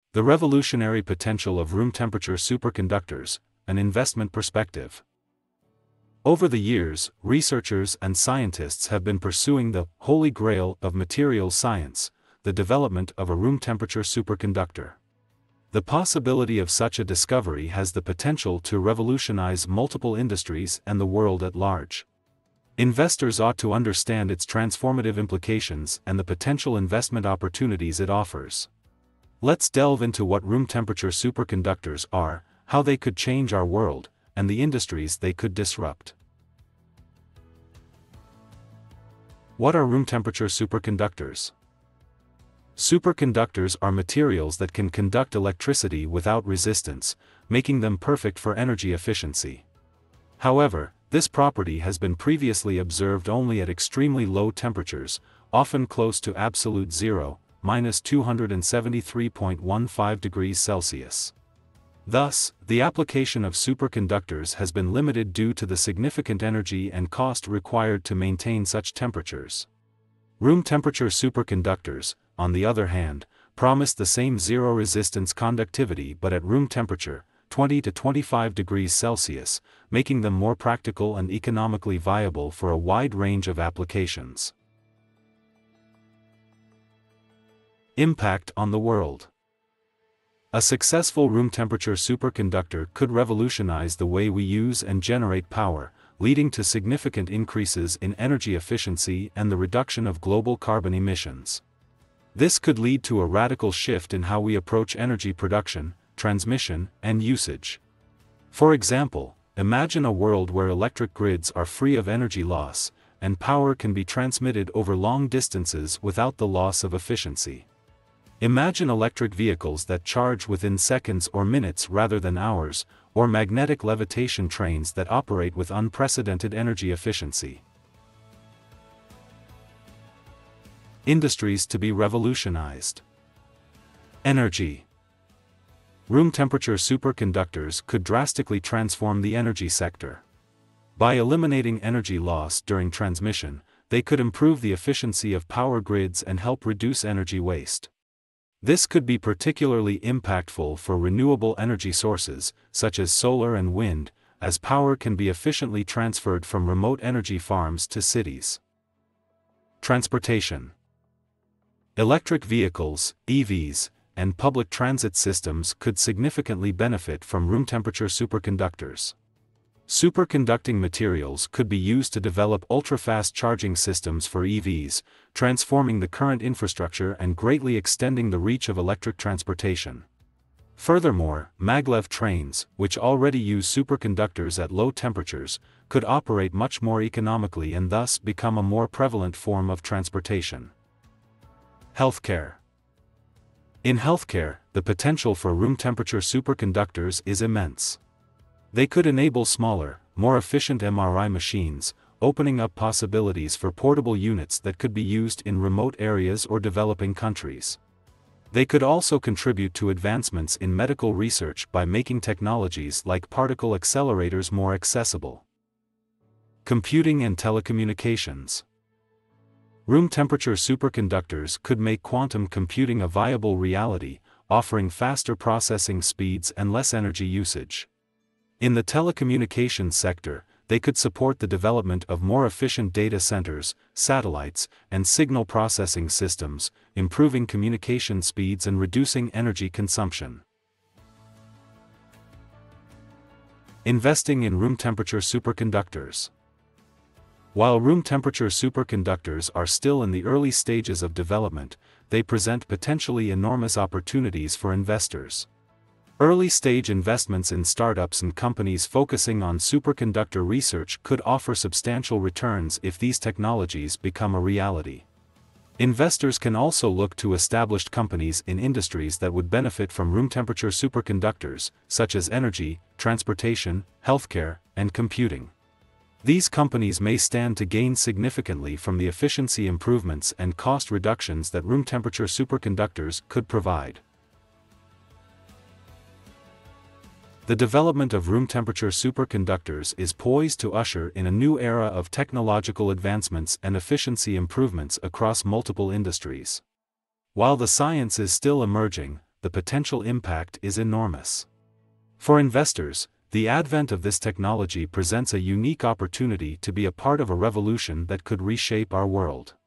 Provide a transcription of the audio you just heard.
The revolutionary potential of room temperature superconductors, an investment perspective. Over the years, researchers and scientists have been pursuing the holy grail of materials science, the development of a room temperature superconductor. The possibility of such a discovery has the potential to revolutionize multiple industries and the world at large. Investors ought to understand its transformative implications and the potential investment opportunities it offers. Let's delve into what room temperature superconductors are, how they could change our world, and the industries they could disrupt. What are room temperature superconductors? Superconductors are materials that can conduct electricity without resistance, making them perfect for energy efficiency. However, this property has been previously observed only at extremely low temperatures, often close to absolute zero, -273.15 degrees Celsius. Thus, the application of superconductors has been limited due to the significant energy and cost required to maintain such temperatures. Room temperature superconductors, on the other hand, promise the same zero-resistance conductivity but at room temperature, 20 to 25 degrees Celsius, making them more practical and economically viable for a wide range of applications. Impact on the world. A successful room temperature superconductor could revolutionize the way we use and generate power, leading to significant increases in energy efficiency and the reduction of global carbon emissions. This could lead to a radical shift in how we approach energy production, transmission, and usage. For example, imagine a world where electric grids are free of energy loss, and power can be transmitted over long distances without the loss of efficiency. Imagine electric vehicles that charge within seconds or minutes rather than hours, or magnetic levitation trains that operate with unprecedented energy efficiency. Industries to be revolutionized. Energy. Room temperature superconductors could drastically transform the energy sector. By eliminating energy loss during transmission, they could improve the efficiency of power grids and help reduce energy waste. This could be particularly impactful for renewable energy sources, such as solar and wind, as power can be efficiently transferred from remote energy farms to cities. Transportation. Electric vehicles, EVs, and public transit systems could significantly benefit from room temperature superconductors. Superconducting materials could be used to develop ultra-fast charging systems for EVs, transforming the current infrastructure and greatly extending the reach of electric transportation. Furthermore, maglev trains, which already use superconductors at low temperatures, could operate much more economically and thus become a more prevalent form of transportation. Healthcare. In healthcare, the potential for room temperature superconductors is immense. They could enable smaller, more efficient MRI machines, opening up possibilities for portable units that could be used in remote areas or developing countries. They could also contribute to advancements in medical research by making technologies like particle accelerators more accessible. Computing and telecommunications. Room temperature superconductors could make quantum computing a viable reality, offering faster processing speeds and less energy usage. In the telecommunications sector, they could support the development of more efficient data centers, satellites, and signal processing systems, improving communication speeds and reducing energy consumption. Investing in room temperature superconductors. While room temperature superconductors are still in the early stages of development, they present potentially enormous opportunities for investors. Early-stage investments in startups and companies focusing on superconductor research could offer substantial returns if these technologies become a reality. Investors can also look to established companies in industries that would benefit from room temperature superconductors, such as energy, transportation, healthcare, and computing. These companies may stand to gain significantly from the efficiency improvements and cost reductions that room temperature superconductors could provide. The development of room temperature superconductors is poised to usher in a new era of technological advancements and efficiency improvements across multiple industries. While the science is still emerging, the potential impact is enormous. For investors, the advent of this technology presents a unique opportunity to be a part of a revolution that could reshape our world.